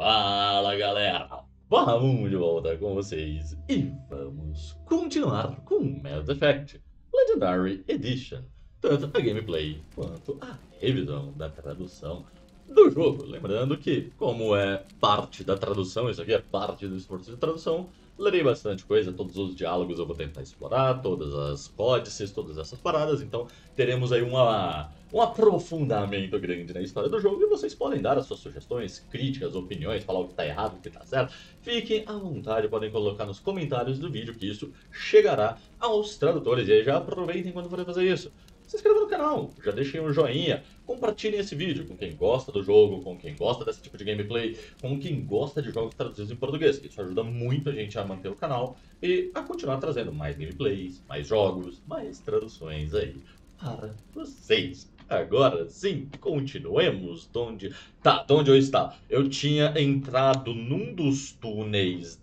Fala galera, vamos de volta com vocês e vamos continuar com Mass Effect Legendary Edition, tanto a gameplay quanto a revisão da tradução do jogo. Lembrando que, como é parte da tradução, isso aqui é parte do esforço de tradução, lerei bastante coisa, todos os diálogos eu vou tentar explorar, todas as códices, todas essas paradas, então teremos aí um aprofundamento grande na história do jogo e vocês podem dar as suas sugestões, críticas, opiniões, falar o que está errado, o que está certo. Fiquem à vontade, podem colocar nos comentários do vídeo que isso chegará aos tradutores. E aí já aproveitem quando forem fazer isso. Se inscrevam no canal, já deixem um joinha, compartilhem esse vídeo com quem gosta do jogo, com quem gosta desse tipo de gameplay, com quem gosta de jogos traduzidos em português. Isso ajuda muito a gente a manter o canal e a continuar trazendo mais gameplays, mais jogos, mais traduções aí para vocês. Agora sim, continuemos. De onde eu estava? Eu tinha entrado num dos túneis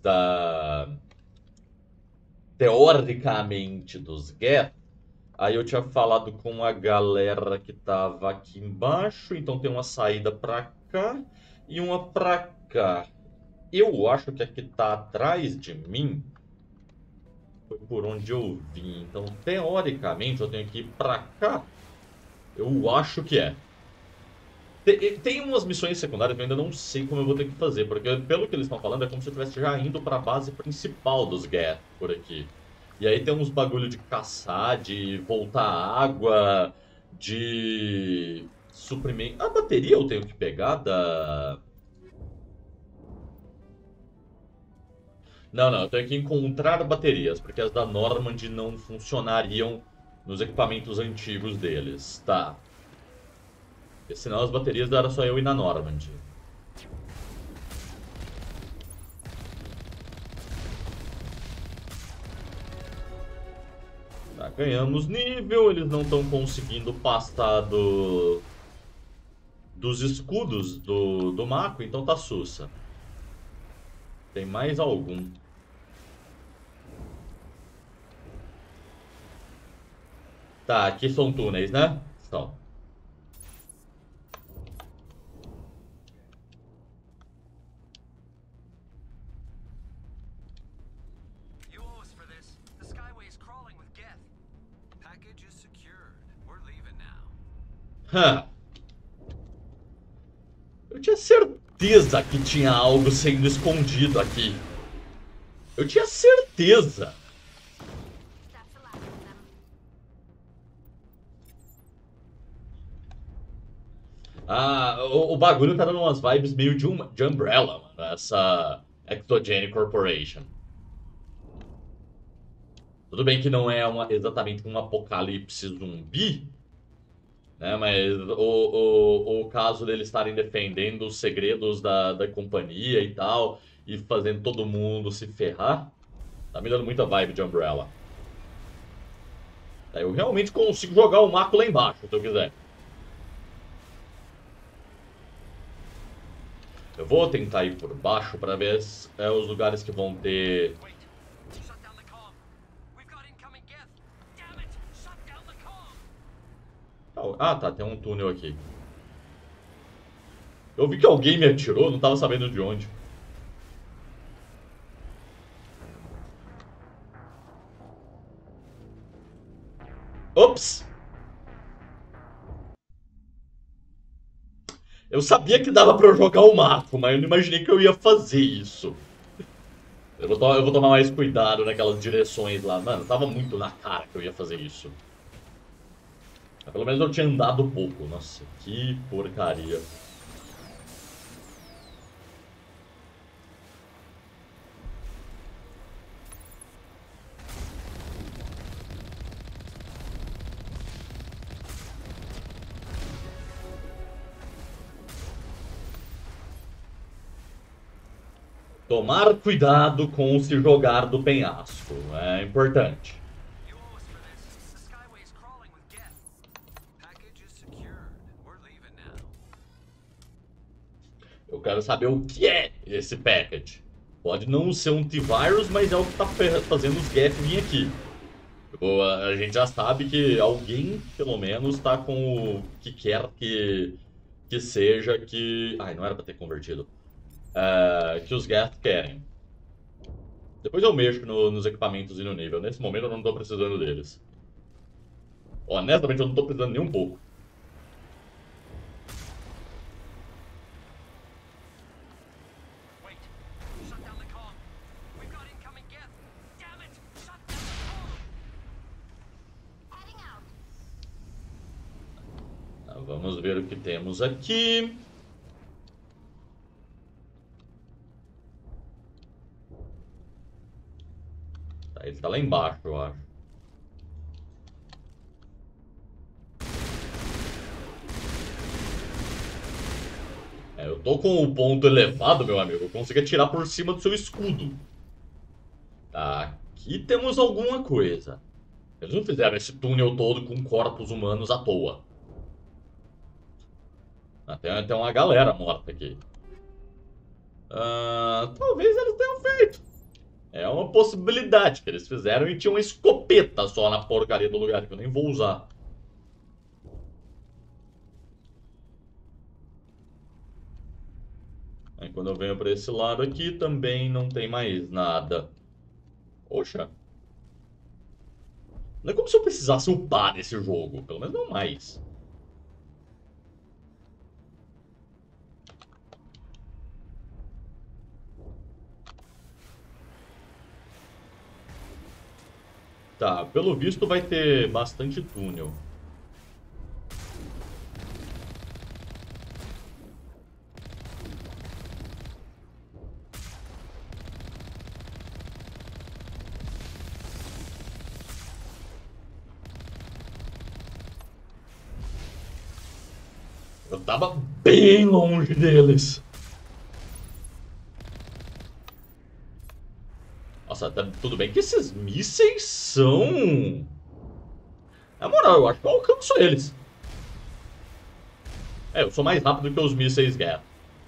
teoricamente dos Geth. Aí eu tinha falado com a galera que tava aqui embaixo, então tem uma saída pra cá e uma pra cá. Eu acho que a que tá atrás de mim foi por onde eu vim. Então, teoricamente, eu tenho que ir pra cá. Eu acho que é. Tem umas missões secundárias que eu ainda não sei como eu vou ter que fazer, porque pelo que eles estão falando é como se eu estivesse já indo para a base principal dos Geth por aqui. E aí tem uns bagulho de caçar, de voltar água, de suprimento. A bateria eu tenho que pegar da... Não, eu tenho que encontrar baterias, porque as da Normand não funcionariam nos equipamentos antigos deles. Tá. Porque senão as baterias era só eu ir na Normand. Tá, ganhamos nível, eles não estão conseguindo passar dos escudos do Mako, então tá sussa. Tem mais algum. Tá, aqui são túneis, né? São. Eu tinha certeza que tinha algo sendo escondido aqui. Eu tinha certeza. Ah, o bagulho tá dando umas vibes meio de Umbrella, mano. Essa Ectogenic Corporation. Tudo bem que não é exatamente um apocalipse zumbi, né? Mas o caso deles estarem defendendo os segredos da companhia e tal, e fazendo todo mundo se ferrar, tá me dando muita vibe de Umbrella. Eu realmente consigo jogar o Mako lá embaixo, se eu quiser. Eu vou tentar ir por baixo para ver os lugares que vão ter... Ah, tá, tem um túnel aqui. Eu vi que alguém me atirou, não tava sabendo de onde. Ops! Eu sabia que dava pra eu jogar o Mako, mas eu não imaginei que eu ia fazer isso. Eu vou tomar mais cuidado naquelas direções lá. Mano, tava muito na cara que eu ia fazer isso. Mas pelo menos eu tinha andado pouco. Nossa, que porcaria. Tomar cuidado com se jogar do penhasco. É importante. Eu quero saber o que é esse package. Pode não ser um T-Virus, mas é o que tá fazendo os Geth vir aqui. A gente já sabe que alguém, pelo menos, tá com o que quer que seja que... Ai, não era pra ter convertido. que os Geth querem. Depois eu mexo nos equipamentos e no nível. Nesse momento eu não tô precisando deles. Honestamente, eu não tô precisando nem um pouco. Vamos ver o que temos aqui. Tá, ele tá lá embaixo, eu acho. Eu tô com o ponto elevado, meu amigo. Eu consigo atirar por cima do seu escudo. Tá, aqui temos alguma coisa. Eles não fizeram esse túnel todo com corpos humanos à toa. Tem uma galera morta aqui. Talvez eles tenham feito. É uma possibilidade que eles fizeram e tinha uma escopeta só na porcaria do lugar que eu nem vou usar. Aí quando eu venho pra esse lado aqui também não tem mais nada. Poxa. Não é como se eu precisasse upar nesse jogo. Pelo menos não mais. Tá, pelo visto vai ter bastante túnel. Eu tava bem longe deles. Nossa, tudo bem que esses mísseis são... Na moral, eu acho que eu alcanço eles. Eu sou mais rápido que os mísseis Geth.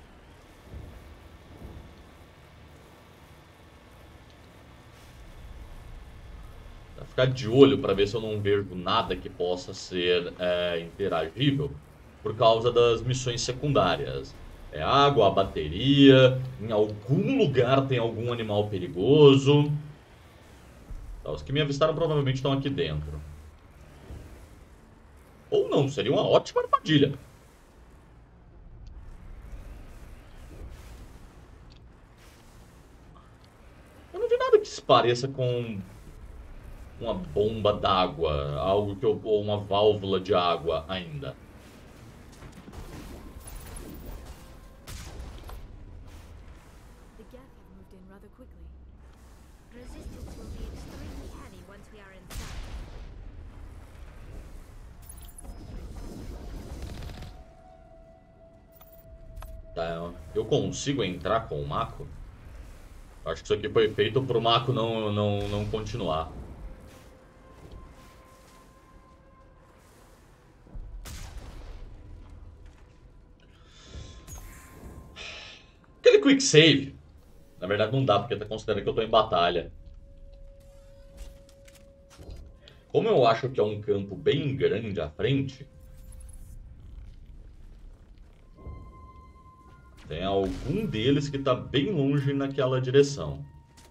Vou ficar de olho para ver se eu não vejo nada que possa ser interagível por causa das missões secundárias. É água, a bateria, em algum lugar tem algum animal perigoso. Tá, os que me avistaram provavelmente estão aqui dentro. Ou não, seria uma ótima armadilha. Eu não vi nada que se pareça com uma bomba d'água, algo que ou uma válvula de água ainda. The Geth have moved in rather quickly. Resistance will be extremely heavy once we are inside. Tá, eu consigo entrar com o Mako? Acho que isso aqui foi feito pro Mako não continuar. Aquele quick save. Na verdade não dá, porque tá considerando que eu tô em batalha. Como eu acho que é um campo bem grande à frente, tem algum deles que tá bem longe naquela direção.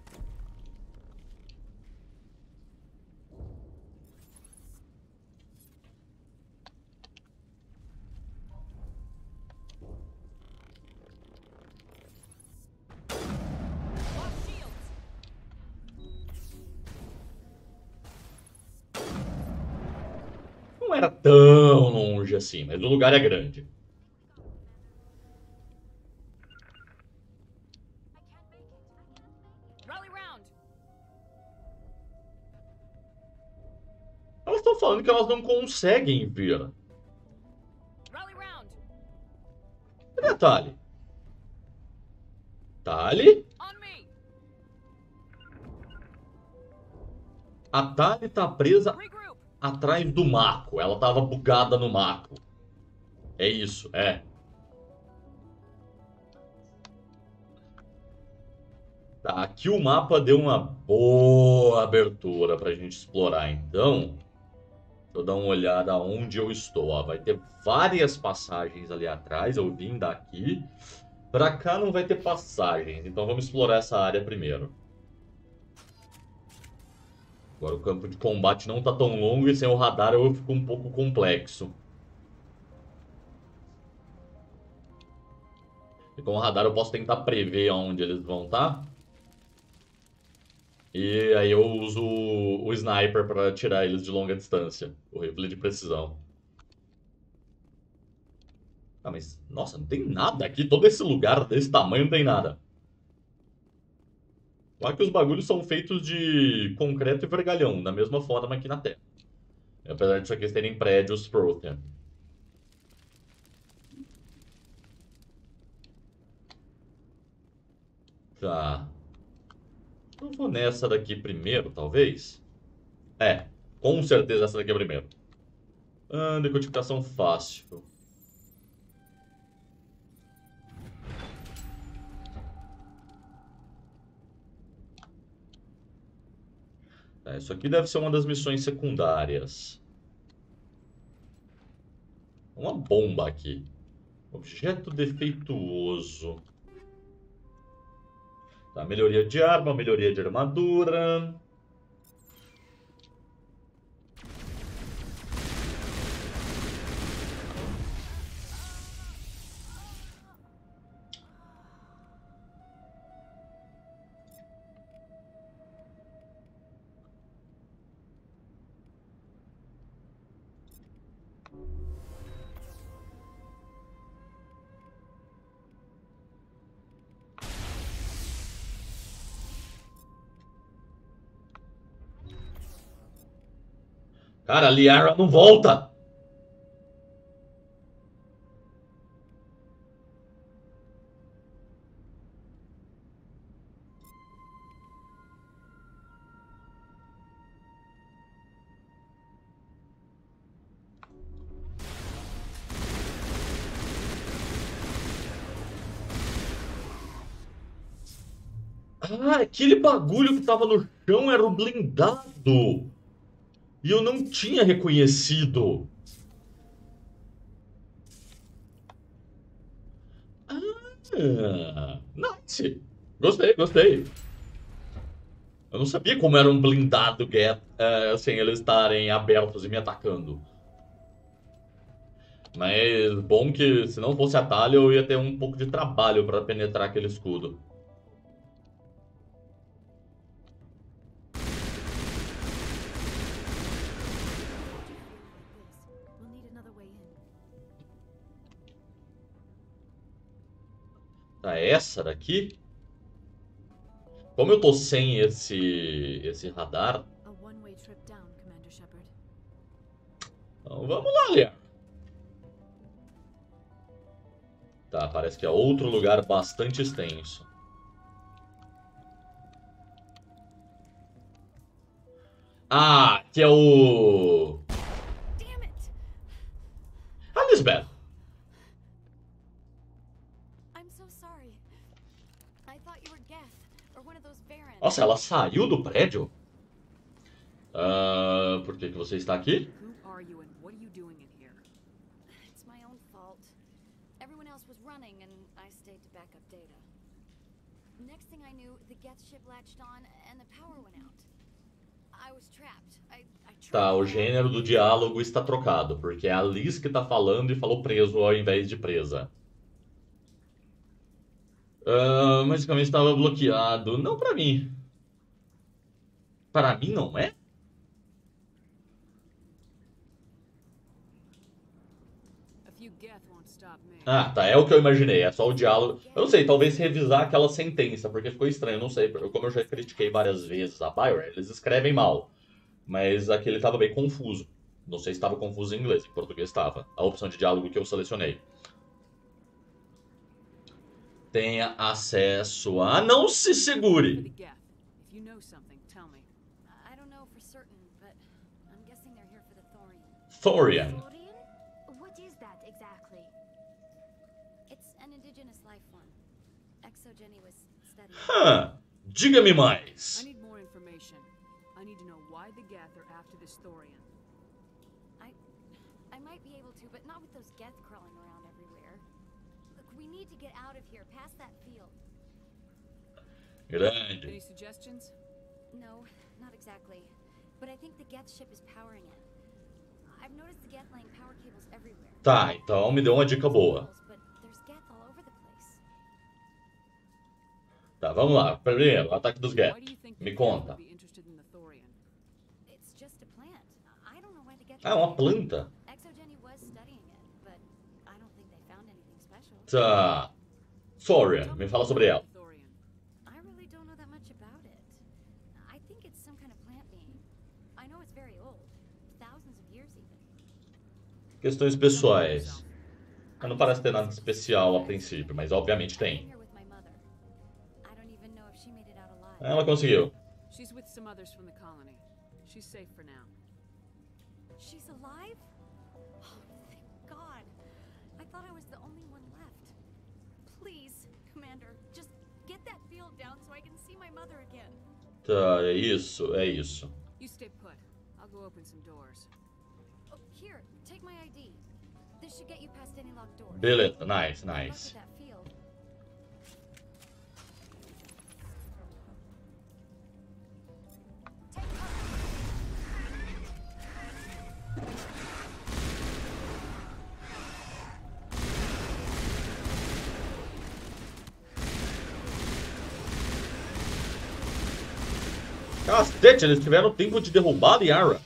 Não era tão longe assim, mas o lugar é grande. Elas estão falando que elas não conseguem vir. Cadê a Tali? Tali? A Tali tá presa atrás do Mako. Ela tava bugada no Mako. É isso, é. Tá, aqui o mapa deu uma boa abertura pra gente explorar. Então, deixa eu dar uma olhada onde eu estou. Ó, vai ter várias passagens ali atrás. Eu vim daqui. Pra cá não vai ter passagens, então vamos explorar essa área primeiro. Agora o campo de combate não tá tão longo e sem o radar eu fico um pouco complexo. E com o radar eu posso tentar prever onde eles vão estar. E aí eu uso o sniper pra atirar eles de longa distância. O rifle de precisão. Ah, mas... Nossa, não tem nada aqui. Todo esse lugar desse tamanho não tem nada. Lá que os bagulhos são feitos de concreto e vergalhão, da mesma forma aqui na Terra. Apesar disso aqui terem prédios Prothean. Tá. Eu vou nessa daqui primeiro, talvez. É, com certeza essa daqui é primeiro. Decodificação fácil. Tá, isso aqui deve ser uma das missões secundárias. Uma bomba aqui. Objeto defeituoso. Tá, melhoria de arma, melhoria de armadura. Cara, a Liara não volta! Ah, aquele bagulho que tava no chão era o blindado. E eu não tinha reconhecido. Nice. Gostei, gostei. Eu não sabia como era um blindado sem eles estarem abertos e me atacando. Mas bom que se não fosse atalho eu ia ter um pouco de trabalho para penetrar aquele escudo. We'll need another way in. Tá, essa daqui? Como eu tô sem esse radar, A one-way trip down, Commander Shepard. então vamos lá, Liara. Tá, parece que é outro lugar bastante extenso. Ah, que é o... Damn it! A Lisbeth. I'm so sorry. I thought you were Geth, or one of those Varans. Nossa, ela saiu do prédio? Por que que você está aqui? Who are you and what are you doing in here? It's my own fault. Everyone else was running, and I stayed to back up data. Next thing I knew, the Geth ship latched on, and the power went out. I was trapped. I Tá, o tried. gênero do diálogo está trocado, porque é a Liz que tá falando e falou preso ao invés de presa. Magicamente estava bloqueado. Não pra mim. Para mim não é? A few Geth won't stop me. Ah, tá, é o que eu imaginei, é só o diálogo. Eu não sei, talvez revisar aquela sentença, porque ficou estranho, eu não sei. Como eu já critiquei várias vezes a Bioware, eles escrevem mal. Mas aquele estava bem confuso. Não sei se estava confuso em inglês, em português estava. A opção de diálogo que eu selecionei. Tenha acesso a... Não se For the segure! Geth. If you know something, tell me. I don't know for certain, but I'm guessing they're here for the Thorian. Thorian. Thorian? What is that exactly? It's an indigenous life form. Exogeny was studying. Diga-me I mais. need more information. I need to know why the Geth are after this Thorian. I might be able to, but not with those Geth crawling around everywhere. Look, We need to get out of here, past that field. Grande. Any suggestions? No, not exactly. But I think the Geth ship is powering it. I've noticed the Geth laying power cables everywhere. Tá, então me deu uma dica boa. But there's Geth all over the place. Tá, vamos lá. Primeiro, ataque dos Why do Geth. you think the Me Geth conta. would be interested in the Thorian? It's just a plant. I don't know why the Geth. Ah, é uma planta. Exogeny was studying it, but I don't think they found anything special. Tá. Soria, me fala sobre ela. Thorian. I really don't know that much about it. I think it's some kind of plant being. I know it's very old. Thousands of years even. Questões pessoais. Não parece ter nada de especial a princípio, mas obviamente I'm tem. here with my mother. I don't even know if she made it out alive. Ela conseguiu. She's with some others from the colony. She's safe for now. She's alive? Oh, thank God. I thought I was the only one left. Please, Commander, just get that field down so I can see my mother again. Tá, é isso, é isso. You stay put. I'll go open some doors. Oh, here, take my ID. This should get you past any locked doors. Beleza, nice, Good luck nice. with that field. Take cover. Cacete, eles tiveram tempo de derrubar a Liara.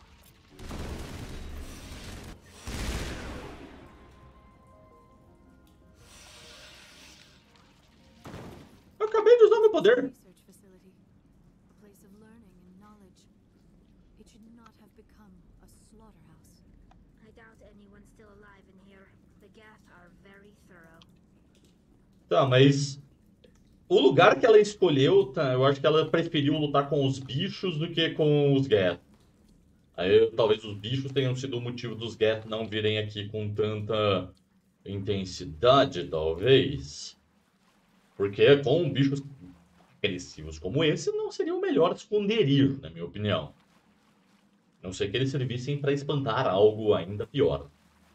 Eu acabei de usar meu poder. Research facility, a place of learning and knowledge. It should not have become a slaughterhouse. I doubt anyone's still alive in here. The Geth are very thorough. Tá, mas o lugar que ela escolheu, tá, eu acho que ela preferiu lutar com os bichos do que com os Geth. Aí talvez os bichos tenham sido o motivo dos Geth não virem aqui com tanta intensidade, talvez. Porque com bichos agressivos como esse, não seria o melhor esconderijo, na minha opinião. A não ser que eles servissem para espantar algo ainda pior.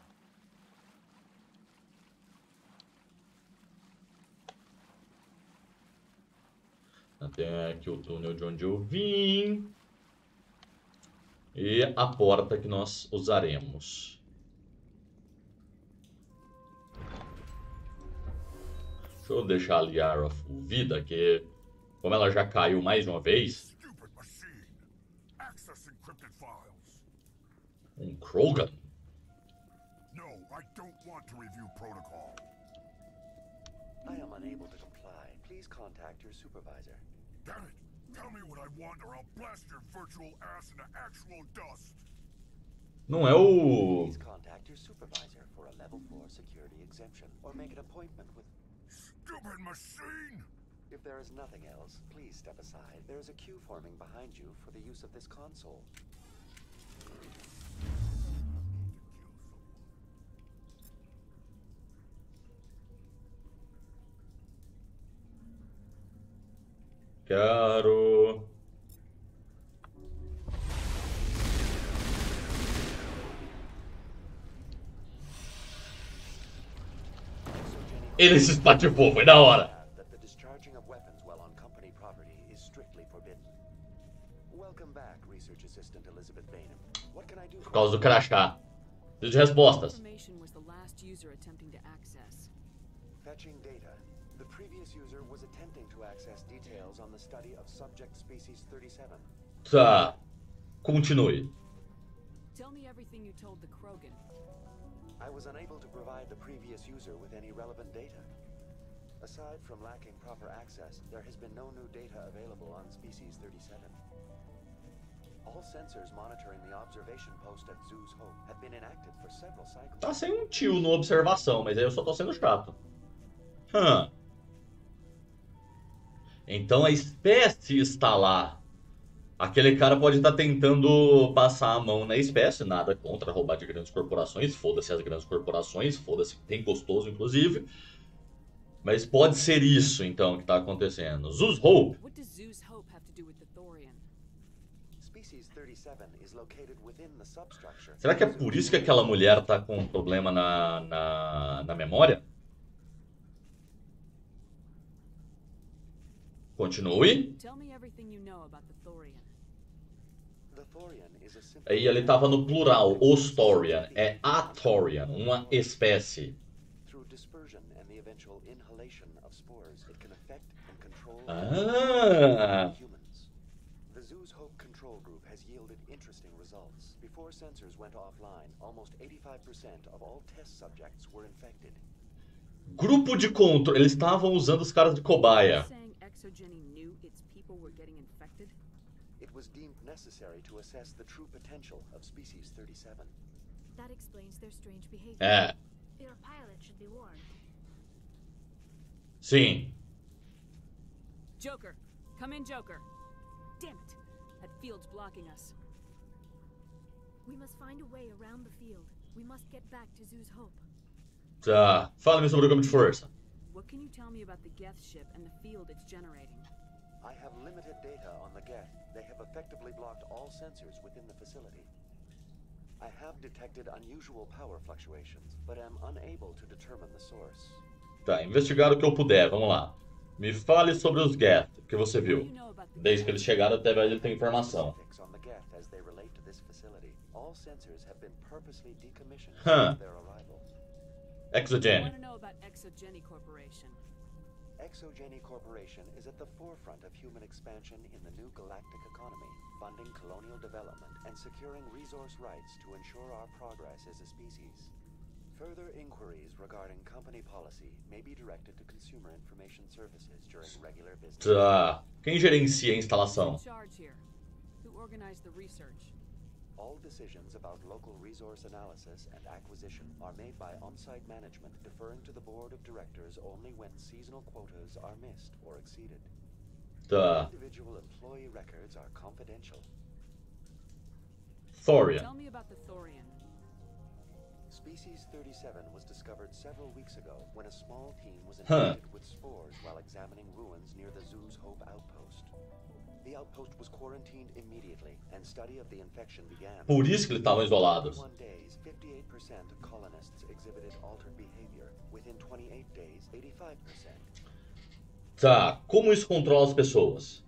Até aqui o túnel de onde eu vim. E a porta que nós usaremos. Deixa eu deixar a Liara full vida, que como ela já caiu mais de uma vez. Stupid machine. Access encrypted files. Krogan? No, I don't want to review protocol. I am unable to comply. Please contact your supervisor. Damn it! Tell me what I want or I'll blast your virtual ass into actual dust. Não é o... Please contact your supervisor for a level 4 security exemption or make an appointment with... Stupid machine! If there is nothing else, please step aside. There is a queue forming behind you for the use of this console. Quero... Ele se espatifou, foi da hora. That the discharging of weapons while on company property is strictly forbidden. Welcome back, Research Assistant Elizabeth Bainham. What can I do Por causa do crachá. Preciso de respostas. Information was the last user attempting to access. Fetching data. The previous user was attempting to access details on the study of subject species 37. Tá. Continue. Tell me everything you told the Krogan. I was unable to provide the previous user with any relevant data. Aside from lacking proper access, there has been no new data available on species 37. All sensors monitoring the observation post at Zeus Hope have been inactive for several cycles. Tá sem um tio no observação, mas aí eu só tô sendo chato. Então a espécie está lá. Aquele cara pode estar tentando passar a mão na espécie, nada contra roubar de grandes corporações, foda-se as grandes corporações, foda-se, tem gostoso inclusive. Mas pode ser isso então que está acontecendo. Zeus Hope. What does Zeus Hope have to do with the Thorian? Species 37 is located within the substructure. Será que é por isso que aquela mulher tá com um problema na memória? Continue. Tell me everything you know about the Thorian. The Thorian is a simple... Aí ele tava no plural, os Thorian. É a Thorian, uma espécie. Through dispersion and the eventual inhalation of spores, it can affect and control humans. The Zoo's Hope control group has yielded interesting results. Before sensors went offline, almost 85% of all test subjects were infected. Grupo de controle. Eles estavam usando os caras de cobaia. Saying Exogeny knew its people were getting infected? It was deemed necessary to assess the true potential of Species 37. That explains their strange behavior. É, Your pilot should be warned. sim. Joker! Come in, Joker! Damn it! That field's blocking us. We must find a way around the field. We must get back to Zoo's Hope. Tá. Fala-me sobre o campo de força. What can you tell me about the Geth ship and the field it's generating? I have limited data on the Geth. They have effectively blocked all sensors within the facility. I have detected unusual power fluctuations, but am unable to determine the source. Tá, investigar o que eu puder. Vamos lá. Me fale sobre os Geth, que você What do viu. you know about the Desde que Geth? eles chegaram até ele tem informação. Specifics on the Geth as they relate to this facility. All sensors have been purposely decommissioned Huh. since their arrival. I Exogen. want to know about Exogeny Corporation. Exogeny Corporation is at the forefront of human expansion in the new galactic economy, funding colonial development and securing resource rights to ensure our progress as a species. Further inquiries regarding company policy may be directed to Consumer Information Services during regular business. Tá. Quem gerencia a Who's instalação? in charge here? Who organized the research? All decisions about local resource analysis and acquisition are made by on-site management, deferring to the board of directors only when seasonal quotas are missed or exceeded. Tá. Individual employee records are confidential. Thorian. Tell me about the Thorian. Species 37 was discovered several weeks ago when a small team was Huh. infected with spores while examining ruins near the Zoo's Hope outpost. The outpost was quarantined immediately, and study of the infection began. Por isso que eles estavam isolados. 21 days, 58% of colonists exhibited altered behavior. Within 28 days, 85%. Tá. Como isso controla as pessoas?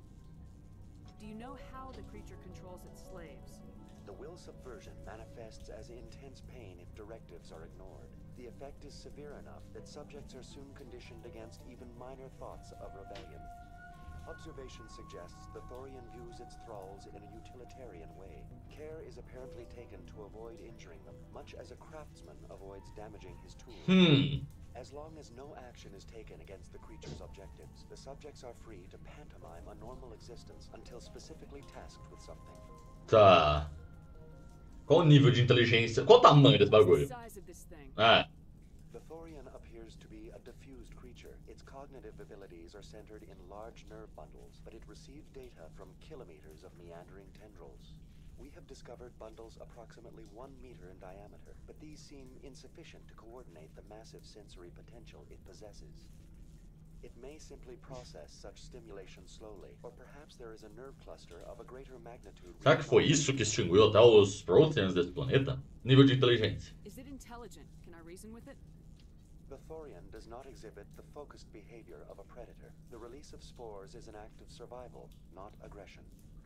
Do you know how the creature controls its slaves? The will subversion manifests as intense pain if directives are ignored. The effect is severe enough that subjects are soon conditioned against even minor thoughts of rebellion. Observation suggests the Thorian views its thralls in a utilitarian way. Care is apparently taken to avoid injuring them, much as a craftsman avoids damaging his tools. As long as no action is taken against the creature's objectives, the subjects are free to pantomime a normal existence until specifically tasked with something. Tá. Qual o nível de inteligência? Qual o tamanho desse What's bagulho? the size of this thing? É. The Thorian appears to be a diffused creature. Its cognitive abilities are centered in large nerve bundles, but it receives data from kilometers of meandering tendrils. We have discovered bundles approximately 1 meter in diameter, but these seem insufficient to coordinate the massive sensory potential it possesses. It may simply process such stimulation slowly, or perhaps there is a nerve cluster of a greater magnitude. Será que foi isso que extinguiu até os Protheans desse planeta? Nível de inteligência. Is it intelligent? Can I reason with it? The Thorian does not exhibit the focused behavior of a predator. The release of spores is an act of survival, not aggression.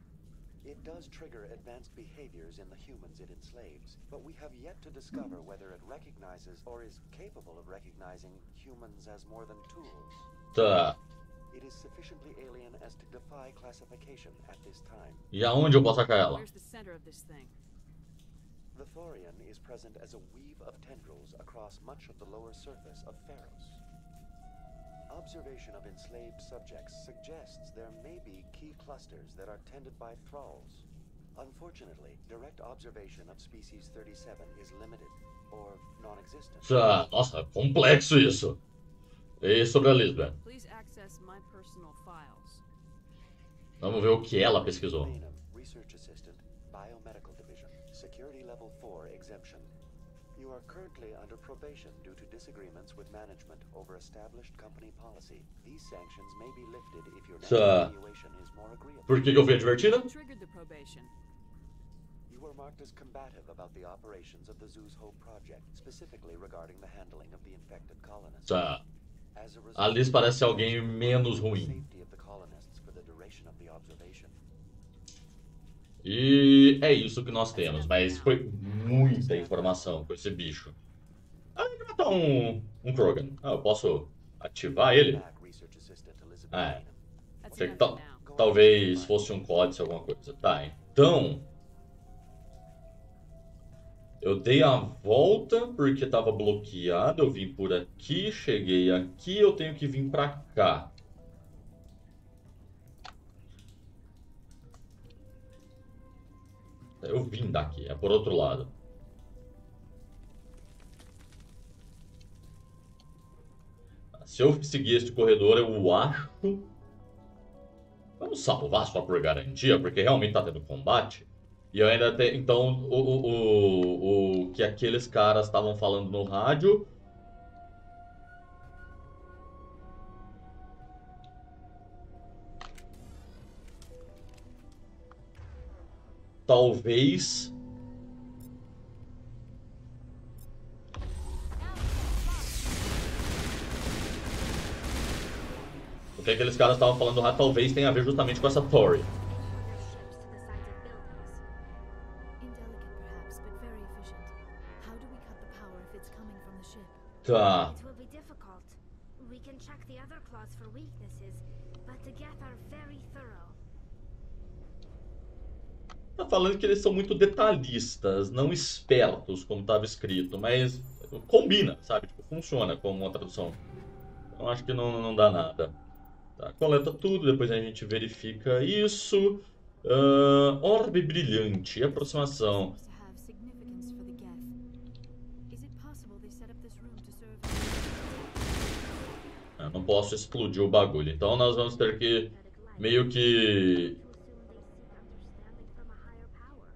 It does trigger advanced behaviors in the humans it enslaves, but we have yet to discover whether it recognizes or is capable of recognizing humans as more than tools. Tá. It is sufficiently alien as to defy classification at this time. E aonde eu posso achar ela? Where's the center of this thing? The Thorian is present as a weave of tendrils across much of the lower surface of Pharos. Observation of enslaved subjects suggests there may be key clusters that are tended by thralls. Unfortunately, direct observation of Species 37 is limited, or non-existent. Tá. Nossa, complexo isso. E sobre a Lisbeth? Please access my personal files. Vamos ver o que ela pesquisou. Bainham, Research Assistant, Biomedical Division, Security Level 4 exemption. You are currently under probation due to disagreements with management over established company policy. These sanctions may be lifted if your next evaluation is more agreeable. Por que eu fui advertida? Who triggered the probation? You were marked as combative about the operations of the Zoo's Hope project, specifically regarding the handling of the infected colonists. Tá. As a result, A Liz parece alguém menos the ruim. safety of the colonists E é isso que nós temos, mas foi muita informação com esse bicho. Ah, eu vou matar um Krogan. Ah, eu posso ativar ele? Back, Research Assistant Elizabeth Ah, é. Bainham. That's Achei que enough for now. talvez fosse um códice, alguma coisa. Tá, então... Eu dei a volta porque tava bloqueado, eu vim por aqui, cheguei aqui, eu tenho que vir pra cá. Eu vim daqui, é por outro lado. Se eu seguir este corredor, eu acho... Vamos salvar só por garantia, porque realmente tá tendo combate. E eu ainda tenho... Então, o que aqueles caras estavam falando no rádio... Talvez... O que aqueles caras estavam falando no rádio talvez tenha a ver justamente com essa Tori. Their ships to the sides of buildings. Indelicate perhaps, but very efficient. How do we cut the power if it's coming from the ship? Tá. It will be difficult. We can check the other claws for weaknesses, but the Geth are very thorough. Tá falando que eles são muito detalhistas, não espertos, como estava escrito, mas combina, sabe? Tipo, funciona como uma tradução. Então acho que não dá nada. Tá, coleta tudo, depois a gente verifica isso. Orbe brilhante, aproximação. Seems to have significance for the Geth. Is it possible they set up this room to serve Eu não posso explodir o bagulho, então nós vamos ter que meio que... To assume they seek understanding from a higher power.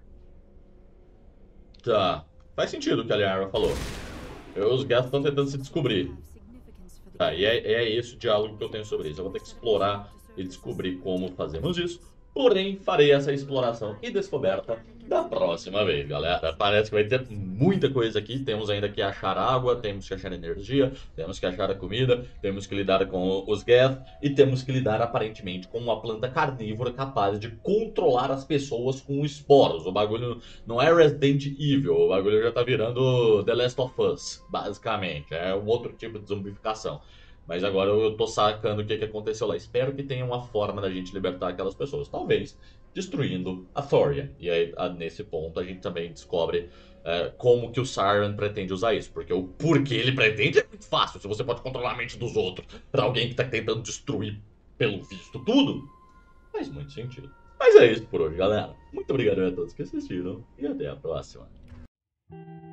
Tá, faz sentido o que a Liara falou. Os Geth estão tentando se descobrir. have significance for the Tá, e é esse o diálogo que eu tenho sobre isso. Eu vou ter que explorar e descobrir como fazemos isso. Porém, farei essa exploração e descoberta da próxima vez, galera. Parece que vai ter muita coisa aqui. Temos ainda que achar água, temos que achar energia, temos que achar a comida, temos que lidar com os Geth e temos que lidar, aparentemente, com uma planta carnívora capaz de controlar as pessoas com esporos. O bagulho não é Resident Evil, o bagulho já tá virando The Last of Us, basicamente. É um outro tipo de zombificação. Mas agora eu tô sacando o que aconteceu lá. Espero que tenha uma forma da gente libertar aquelas pessoas. Talvez destruindo a Thoria. E aí, nesse ponto, a gente também descobre como que o Siren pretende usar isso. Porque o porquê ele pretende é muito fácil. Se você pode controlar a mente dos outros pra alguém que tá tentando destruir, pelo visto, tudo, faz muito sentido. Mas é isso por hoje, galera. Muito obrigado a todos que assistiram. E até a próxima.